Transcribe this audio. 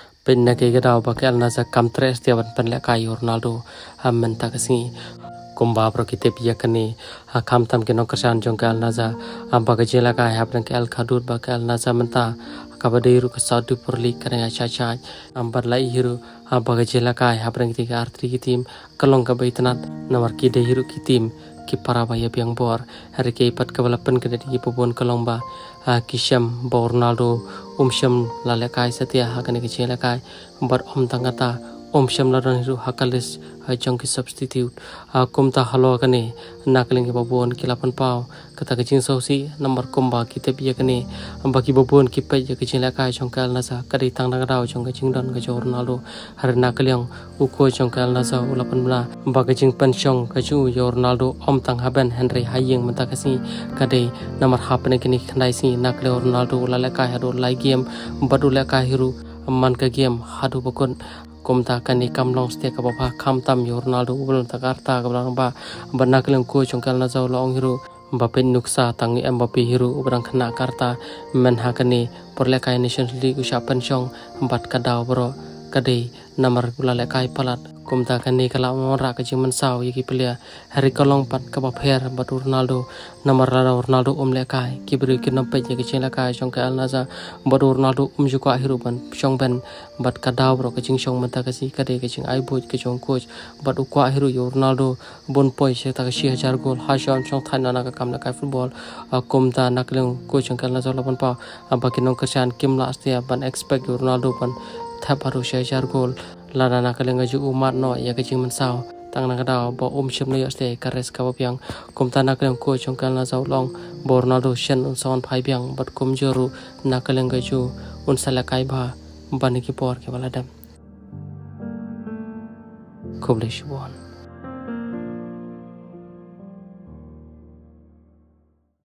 Pinna ke gadaw bakel nasa kam tres dia ban pen lekai Ronaldo menta kasi kumba pro kite pia kani kam tam ke nokasan jongkal naza baga jela kai hapran ke al khadut bakel naza menta kabadeiru ke saudu purli karena caca ambar lai hiru baga jela kai hapran ke artri kitim kalong ka baitanat namar ki de hiru kitim ki parabaya biang bor hari ke ipat kabalapan kena di pobon kalong ba kisham ba Ronaldo sham lalekai setia hakane ke jela kai bar tangata sham laran hiru hakalis jong ki substitute kumta halo kane nakling ke babon kilapan pau kata kecing sausi nomor kumba kita biya kane baki babon ki pe ke jela kai jongkal nasa kadi tang dang rau jong kecing don ke Ronaldo har nakling uko jongkal nasa ulapan bla ba kecing pensiong ke ju Ronaldo tang haben Henry hayeng menta kasi kade nomor hapne kini khandai si nakle Ronaldo lalekai hado lai game badu lekai hiru man ka game hadu bakon kumta kani kamlong stia ka bapa kam tam Ronaldo ubul takarta ka blang ba banaklang ko jongkal na jaw long hiru Mbappe nuksa tangi Mbappe hiru ubrang kena karta men hakani porlekai Nations League usha pensiong empat kadaw bro kadai namar lalekai palat kumta kani kala mora ka jing mensau yiki pelia hari kolong pat ka bapher batu Ronaldo namar Ronaldo lekai kibri kinampe yiki jing lekai jongkal naza batu Ronaldo juka hiru ban song ben bat kadaw bro ka jing song menta kasi kadai ka jing ai boj ka jong coach bat ukwa hiru Ronaldo bon poi se ta ka 6000 gol hasan song thana na ka kam lekai football kumta nakleng coach jongkal naza laban pa bakinong kasan kim last ya ban expect Ronaldo ban thap haru 6000 gol lana nakaleng ju umat no ya kecing mensau tang na kadaw bo shim no yaste kares ka biang kumta nakaleng ko jongkal na zaw long bo Ronaldo shen son phai biang bat kum joru nakaleng ju sala kai ba baniki por ke baladam kublish bon